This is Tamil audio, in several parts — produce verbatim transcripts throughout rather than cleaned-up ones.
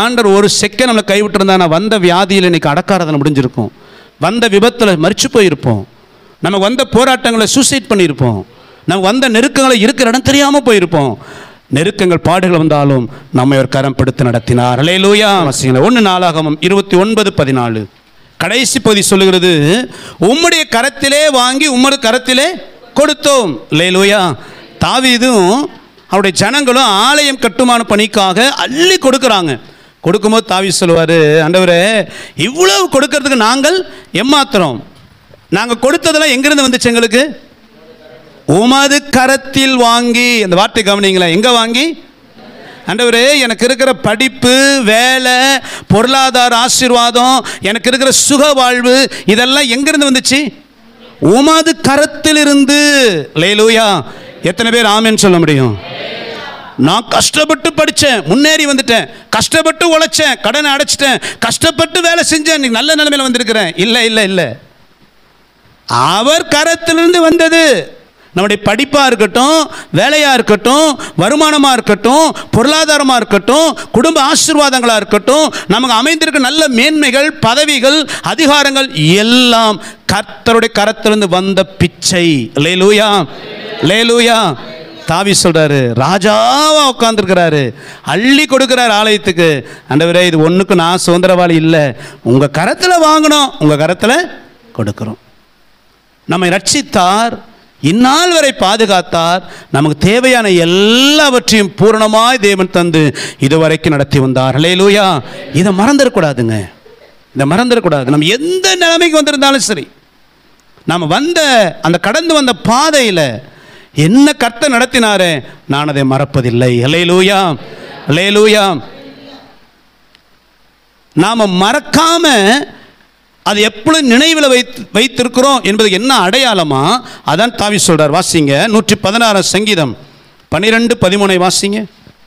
ஆண்டவர் ஒரு செகண்ட் நம்மளை கைவிட்டிருந்தா நான் வந்த வியாதியில் இன்னைக்கு அடக்காரதனை முடிஞ்சிருக்கும், வந்த விபத்தில் மறிச்சு போயிருப்போம், நமக்கு வந்த போராட்டங்களை சூசைட் பண்ணியிருப்போம், நமக்கு வந்த நெருக்கங்களை இருக்கிற இடம் தெரியாமல் போயிருப்போம். நெருக்கங்கள் பாடுகள் வந்தாலும் நம்மை ஒரு கரம் பிடித்து நடத்தினார். அல்லேலூயா. ஒன்று நாளாகமம் இருபத்தி ஒன்பது பதினாலு கடைசி பகுதி சொல்லுகிறது, உம்முடைய கரத்திலே வாங்கி உம்மது கரத்திலே கொடுத்தோம். அல்லேலூயா. தாவீதும் அவருடைய ஜனங்களும் ஆலயம் கட்டுமான பணிக்காக அள்ளி கொடுக்குறாங்க. கொடுக்கும்போது தாவீது சொல்லுவார், ஆண்டவரே இவ்வளவு கொடுக்கறதுக்கு நாங்கள் எம்மாத்திரம், நாங்கள் கொடுத்ததெல்லாம் எங்கிருந்து வந்துச்சு, எங்களுக்கு உமது கரத்தில் வாங்கி. அந்த வார்த்தை கவனிங்களேன், எங்கே வாங்கி? ஆண்டவரே எனக்கு இருக்கிற படிப்பு, வேலை, பொருளாதார ஆசீர்வாதம், எனக்கு இருக்கிற சுக வாழ்வு, இதெல்லாம் எங்கிருந்து வந்துச்சு? உமது கரத்திலிருந்து. அல்லேலூயா. எத்தனை பேர் ஆமென் சொல்ல முடியும்? நான் கஷ்டப்பட்டு படித்தேன், முன்னேறி வந்துட்டேன், கஷ்டப்பட்டு உழைச்சேன், கடனை அடைச்சிட்டேன், கஷ்டப்பட்டு வேலை செஞ்சேன், இன்னைக்கு நல்ல நிலைமையில் வந்திருக்கிறேன். இல்லை இல்லை இல்லை, அவர் கரத்திலிருந்து வந்தது. நம்முடைய படிப்பாக இருக்கட்டும், வேலையாக இருக்கட்டும், வருமானமாக இருக்கட்டும், பொருளாதாரமாக இருக்கட்டும், குடும்ப ஆசீர்வாதங்களாக இருக்கட்டும், நமக்கு அமைந்திருக்க நல்ல மேன்மைகள், பதவிகள், அதிகாரங்கள் எல்லாம் கர்த்தருடைய கரத்திலிருந்து வந்த பிச்சை. அல்லேலூயா. அல்லேலூயா. தாவீது சொல்றாரு, ராஜாவா உட்கார்ந்துருக்கிறாரு, அள்ளி கொடுக்கிறார் ஆலயத்துக்கு. ஆண்டவரே இது ஒன்றுக்கு நான் சுதந்திரவாளி இல்லை, உங்கள் கரத்தில் வாங்கணும், உங்கள் கரத்தில் கொடுக்குறோம். நம்மை ரட்சித்தார், இந்நாள் வரை பாதுகாத்தார், நமக்கு தேவையான எல்லாவற்றையும் பூரணமாய் தேவன் தந்து இதுவரைக்கும் நடத்தி வந்தார். அல்லேலூயா. இதை மறந்துடக்கூடாதுங்க, இதை மறந்துடக்கூடாது. நம்ம எந்த நிலைமைக்கு வந்திருந்தாலும் சரி, நாம் வந்த அந்த கடந்து வந்த பாதையில் என்ன கர்த்தர் நடத்தினாரே, நான் அதை மறப்பதில்லை. அல்லேலூயா. அல்லேலூயா. நாம் மறக்காம அது எப்பொழுது நினைவில் வைத்து வைத்திருக்கிறோம் என்பது என்ன அடையாளமா, அதான் தாவீது சொல்றார். வாசிங்க நூற்றி பதினாறு சங்கீதம் பன்னிரெண்டு பதிமூணை வாசிங்க.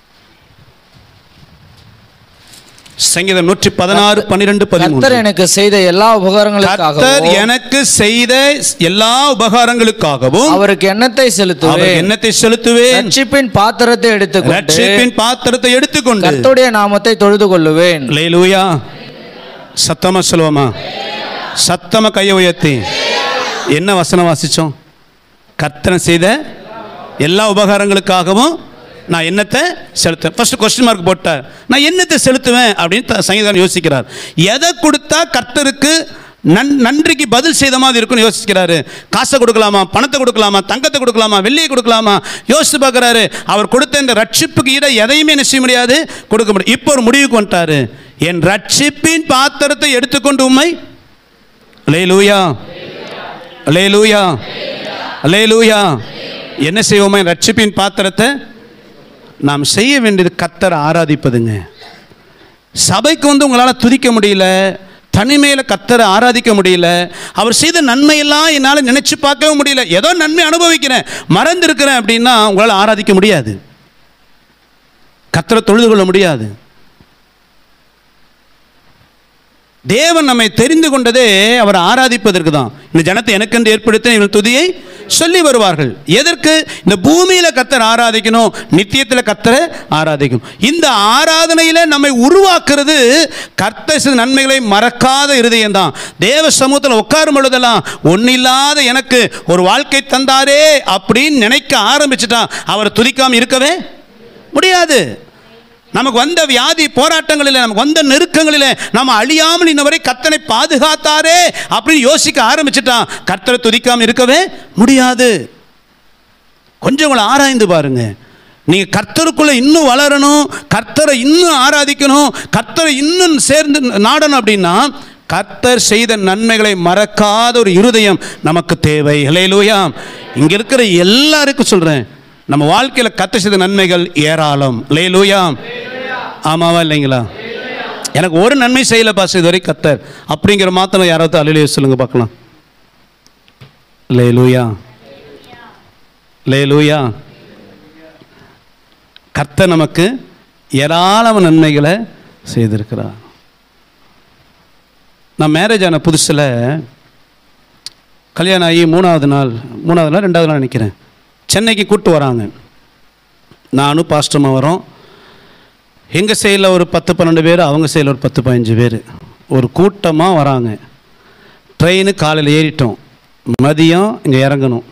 சங்கீதம் நூற்றி பதினாறு பன்னிரெண்டு பதிமூன்று. கர்த்தர் எனக்கு செய்த எல்லா உபகாரங்களுக்காகவும், கர்த்தர் எனக்கு செய்த எல்லா உபகாரங்களுக்காகவும் அவருக்கு எண்ணத்தை செலுத்துவேன், எண்ணத்தை செலுத்துவேன். ரட்சிப்பின் பாத்திரத்தை எடுத்துக்கொண்டு, ரட்சிப்பின் பாத்திரத்தை எடுத்துக்கொண்டு கர்த்தருடைய நாமத்தை தொழுது கொள்ளுவேன். அல்லேலூயா. சத்தமா சொல்லுவோமா? சத்தமா கையை உயர்த்தி. என்ன வசனம் வாசிச்சோம்? கர்த்தர் செய்த எல்லா உபகாரங்களுக்காகவும் நான் என்னத்தை செலுத்துவேன். ஃபர்ஸ்ட் கொஸ்டின் மார்க் போட்டார், நான் என்னத்தை செலுத்துவேன் அப்படின்னு சங்கீதம் யோசிக்கிறார். எதை கொடுத்தா கர்த்தருக்கு நன் நன்றிக்கு பதில் செய்த மாதிரி இருக்குன்னு யோசிக்கிறாரு. காசை கொடுக்கலாமா, பணத்தை கொடுக்கலாமா, தங்கத்தை கொடுக்கலாமா, வெள்ளியை கொடுக்கலாமா யோசித்து பார்க்குறாரு. அவர் கொடுத்த இந்த ரட்சிப்புக்கு ஈட எதையுமே என்ன செய்ய முடியாது, கொடுக்க முடியும். இப்போ ஒரு முடிவுக்கு வந்துட்டாரு, என் ரட்சிப்பின் பாத்திரத்தை எடுத்துக்கொண்டு உம்மை. அல்லேலூயா. அல்லேலூயா. அல்லேலூயா. என்ன செய்வோமா? என் ரட்சிப்பின் பாத்திரத்தை நாம் செய்ய வேண்டியது கர்த்தரை ஆராதிப்பதுங்க. சபைக்கு வந்து உங்களால் துதிக்க முடியல, தனிமையில் கர்த்தரை ஆராதிக்க முடியல, அவர் செய்த நன்மையெல்லாம் என்னால் நினைச்சு பார்க்கவும் முடியல, ஏதோ நன்மை அனுபவிக்கிறேன், மறந்துருக்கிறேன் அப்படின்னா உங்களால் ஆராதிக்க முடியாது, கர்த்தரை தொழுது கொள்ள முடியாது. தேவன் நம்மை தெரிந்து கொண்டதே அவர் ஆராதிப்பதற்கு தான். இந்த ஜனத்தை எனக்கென்று ஏற்படுத்த இவர்கள் துதியை சொல்லி வருவார்கள். எதற்கு? இந்த பூமியில் கர்த்தர் ஆராதிக்கணும், நித்தியத்தில் கர்த்தரை ஆராதிக்கணும். இந்த ஆராதனையில் நம்மை உருவாக்குறது கர்த்தர் செய்த நன்மைகளை மறக்காத இருதயம் தான். தேவ சமூகத்தில் உட்காரும் பொழுதெல்லாம் ஒன்னில்லாத எனக்கு ஒரு வாழ்க்கை தந்தாரே அப்படின்னு நினைக்க ஆரம்பிச்சுட்டா அவர் துதிக்காமல் இருக்கவே முடியாது. நமக்கு வந்த வியாதி போராட்டங்களில், நமக்கு வந்த நெருக்கங்களில் நம்ம அழியாமல் இன்னவரை கர்த்தனை பாதுகாத்தாரே அப்படின்னு யோசிக்க ஆரம்பிச்சுட்டான், கர்த்தரை துதிக்காமல் இருக்கவே முடியாது. கொஞ்சம் உங்களை ஆராய்ந்து பாருங்க. நீங்க கர்த்தருக்குள்ள இன்னும் வளரணும், கர்த்தரை இன்னும் ஆராதிக்கணும், கர்த்தரை இன்னும் சேர்ந்து நாடணும் அப்படின்னா கர்த்தர் செய்த நன்மைகளை மறக்காத ஒரு இருதயம் நமக்கு தேவை. அல்லேலூயா. இங்க இருக்கிற எல்லாருக்கும் சொல்றேன், நம்ம வாழ்க்கையில் கர்த்தர் செய்த நன்மைகள் ஏராளம். அல்லேலூயா. ஆமாவா இல்லைங்களா? எனக்கு ஒரு நன்மை செய்யல பாஸ் இதுவரை கர்த்தர் அப்படிங்கிற மாத்திரம் யாராவது அல்லேலூயா சொல்லுங்க பார்க்கலாம். அல்லேலூயா. அல்லேலூயா. கர்த்தர் நமக்கு ஏராளமான நன்மைகளை செய்திருக்கிறார். நான் மேரேஜ் ஆன புதுசில் கல்யாணம் ஆகி மூணாவது நாள் மூணாவது நாள் ரெண்டாவது நாள் நினைக்கிறேன், சென்னைக்கு கூப்பிட்டு வராங்க. நானும் பாஸ்டமாக வரோம். எங்கள் சைடில் ஒரு பத்து பன்னெண்டு பேர், அவங்க சைடில் ஒரு பத்து பதினஞ்சு பேர், ஒரு கூட்டமாக வராங்க. ட்ரெயின் காலையில் ஏறிட்டோம், மதியம் இங்கே இறங்கணும்.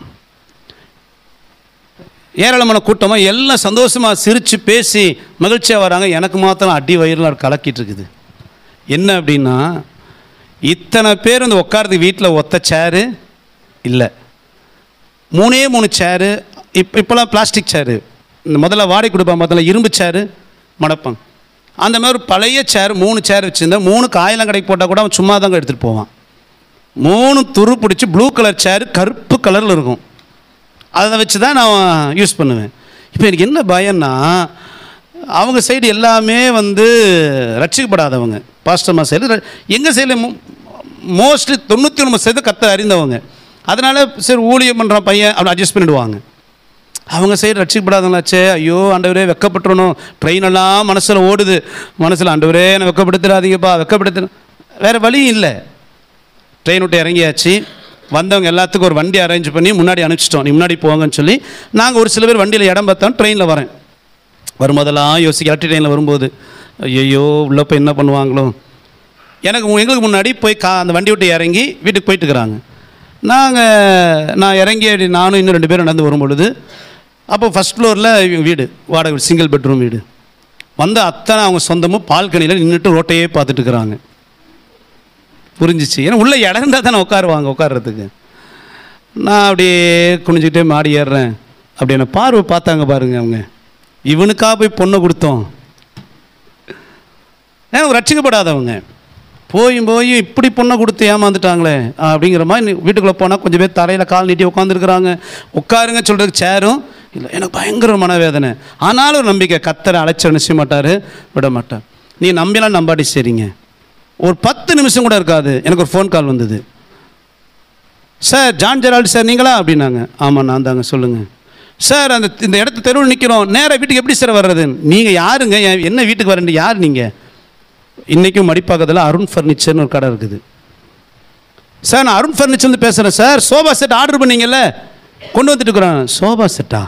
ஏராளமான கூட்டமாக எல்லாம் சந்தோஷமாக சிரித்து பேசி மகிழ்ச்சியாக வராங்க. எனக்கு மாத்திரம் அடி வயிறுலாம் கலக்கிட்டு இருக்குது. என்ன அப்படின்னா, இத்தனை பேர் வந்து உட்காரதுக்கு வீட்டில் ஒத்த சேரு இல்லை, மூணே மூணு சேரு. இப்போ இப்போலாம் பிளாஸ்டிக் சேரு, இந்த முதல்ல வாடகை கொடுப்பாங்க, முதல்ல இரும்பு சேரு மடப்பாங்க. அந்த மாதிரி பழைய சேர் மூணு சேர் வச்சுருந்தா, மூணு காயெல்லாம் கடைக்கு போட்டால் கூட அவன் சும்மா தாங்க எடுத்துகிட்டு போவான். மூணு துரு பிடிச்சி ப்ளூ கலர் சேரு கருப்பு கலரில் இருக்கும், அதை வச்சு தான் நான் யூஸ் பண்ணுவேன். இப்போ எனக்கு என்ன பயம்னா, அவங்க சைடு எல்லாமே வந்து ரட்சிக்கப்படாதவங்க. பாஸ்டர்மா சைடு, எங்கள் சைடில் மோஸ்ட்லி தொண்ணூற்றி ஒன்பது சைடு கர்த்தர் அறிந்தவங்க. அதனால் சரி ஊழியம் பண்ணுற பையன் அப்படி அட்ஜஸ்ட் பண்ணிவிடுவாங்க. அவங்க சைடு ரட்சிக்கப்படாதவங்களாச்சே, ஐயோ ஆண்டவரே வெக்கப்பட்டுறணும், ட்ரெயினெல்லாம் மனசில் ஓடுது, மனசில் ஆண்டவரே என்னை வெக்கப்படுத்துறாதீங்கப்பா, வெக்கப்படுத்து. வேறு வழியும் இல்லை. ட்ரெயின் விட்டு இறங்கியாச்சு, வந்தவங்க எல்லாத்துக்கும் ஒரு வண்டி அரேஞ்ச் பண்ணி முன்னாடி அனுப்பிச்சிட்டோம், நீ முன்னாடி போங்கன்னு சொல்லி. நாங்கள் ஒரு சில பேர் வண்டியில் இடம் பார்த்தோம், ட்ரெயினில் வரேன். வரும்போதெல்லாம் யோசிக்க, எலக்ட்ரிக் ட்ரெயினில் வரும்போது ஐயோ உள்ளே போய் என்ன பண்ணுவாங்களோ. எனக்கு எங்களுக்கு முன்னாடி போய் கா அந்த வண்டி விட்டு இறங்கி வீட்டுக்கு போயிட்டுருக்குறாங்க. நாங்கள் நான் இறங்கி நானும் இன்னும் ரெண்டு பேரும் நடந்து வரும்பொழுது, அப்போ ஃபஸ்ட் ஃப்ளோரில் வீடு, வாடகை சிங்கிள் பெட்ரூம் வீடு. வந்து அத்தனை அவங்க சொந்தமும் பால்கனியில் நின்றுட்டு ரோட்டையே பார்த்துட்டு இருக்கிறாங்க. புரிஞ்சிச்சு, ஏன்னா உள்ளே இடம் இருந்தால் தானே உட்காருவாங்க, உட்கார்றதுக்கு. நான் அப்படியே குனிஞ்சிக்கிட்டே மாடி ஏறுறேன். அப்படி என்ன பார்வை பார்த்தாங்க பாருங்க அவங்க, இவனுக்காக போய் பொண்ணை கொடுத்தோம். ஏன்னா ரட்சிக்கப்படாதவங்க போயும் போய் இப்படி பொண்ணை கொடுத்து ஏமாந்துட்டாங்களே அப்படிங்கிற மாதிரி. வீட்டுக்குள்ளே போனால் கொஞ்சம் பேர் தரையில் கால் நீட்டி உட்காந்துருக்குறாங்க. உட்காருங்க சொல்கிறதுக்கு சேரும் இல்லை. எனக்கு பயங்கர மனவேதனை. ஆனாலும் ஒரு நம்பிக்கை, கர்த்தரை அழைச்சி நிச்சய மாட்டார், விட மாட்டார். நீ நம்பிலாம் நம்பாடி சரிங்க. ஒரு பத்து நிமிஷம் கூட இருக்காது, எனக்கு ஒரு ஃபோன் கால் வந்தது. சார் ஜான் ஜெரால்டு சார் நீங்களா அப்படின்னாங்க. ஆமாம் நான் தாங்க, சொல்லுங்கள் சார். அந்த இந்த இடத்து தெருவில் நிற்கிறோம், நேராக வீட்டுக்கு எப்படி சார் வர்றது? நீங்கள் யாருங்க, என்ன வீட்டுக்கு வரேன், யார் நீங்கள்? இன்றைக்கும் மடிப்பாக்கத்தில் அருண் ஃபர்னிச்சர்னு ஒரு கடை இருக்குது சார். நான் அருண் ஃபர்னிச்சர்னு பேசுகிறேன் சார். சோபா செட் ஆர்டர் பண்ணிங்கல்ல, கொண்டு வந்துட்டு இருக்கிறேன். சோபா செட்டா?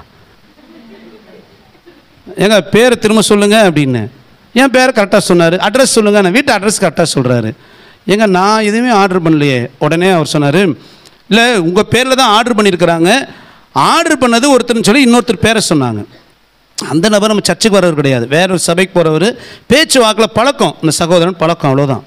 எங்க பேரை திரும்ப சொல்லுங்கள் அப்படின்னு. என் பேரை கரெக்டாக சொன்னார். அட்ரஸ் சொல்லுங்கள், நான் வீட்டு அட்ரஸ் கரெக்டாக சொல்கிறாரு. ஏங்க நான் எதுவுமே ஆர்டர் பண்ணலையே. உடனே அவர் சொன்னார், இல்லை உங்கள் பேரில் தான் ஆர்டர் பண்ணியிருக்கிறாங்க, ஆர்டர் பண்ணது ஒருத்தர்னு சொல்லி இன்னொருத்தர் பேரை சொன்னாங்க. அந்த நபர் நம்ம சர்ச்சுக்கு வரவர் கிடையாது, வேற ஒரு சபைக்கு போகிறவர். பேச்சு வாக்கில் பழக்கம், இந்த சகோதரன் பழக்கம், அவ்வளோதான்.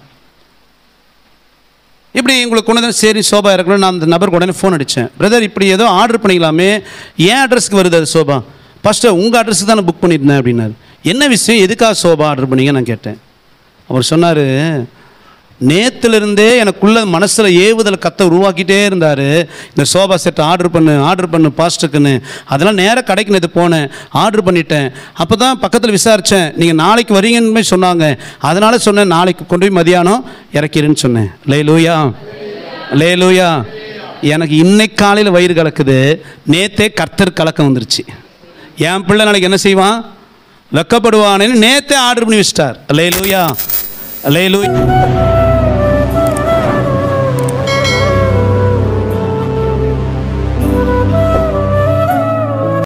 இப்படி உங்களுக்கு கொண்டு வந்து சரி சோபா இருக்கணும். நான் அந்த நபருக்கு உடனே ஃபோன் அடித்தேன். பிரதர் இப்படி ஏதோ ஆர்டர் பண்ணிக்கலாமே, ஏன் அட்ரஸ்க்கு வருது அது சோபா? ஃபஸ்ட்டு உங்கள் அட்ரஸுக்கு தான் நான் புக் பண்ணியிருந்தேன் அப்படின்னாரு. என்ன விஷயம், எதுக்காக சோபா ஆர்டர் பண்ணிங்க நான் கேட்டேன். அவர் சொன்னார், நேற்றுலேருந்தே எனக்குள்ள மனசில் ஏவுதல் கத்தை உருவாக்கிட்டே இருந்தார். இந்த சோபா செட் ஆர்டர் பண்ணு ஆர்டர் பண்ணு பாஸ்ட்டுக்குன்னு. அதெல்லாம் நேராக கடைக்கு நேற்று போனேன், ஆர்டர் பண்ணிட்டேன். அப்போ தான் பக்கத்தில் விசாரித்தேன், நீங்கள் நாளைக்கு வரீங்கன்னு போய் சொன்னாங்க. அதனால் சொன்னேன் நாளைக்கு கொண்டு போய் மதியானம் இறக்கிறேன்னு சொன்னேன். லேலூயா லேலூயா. எனக்கு இன்னைக்கு காலையில் வயிறு கலக்குது, நேற்றே கர்த்தர் கலக்கம் வந்துருச்சு. என் பிள்ளை நாளைக்கு என்ன செய்வான், வெக்கப்படுவானேன்னு நேற்றே ஆர்டர் பண்ணி வச்சிட்டார். லேலூயா லேலூயா.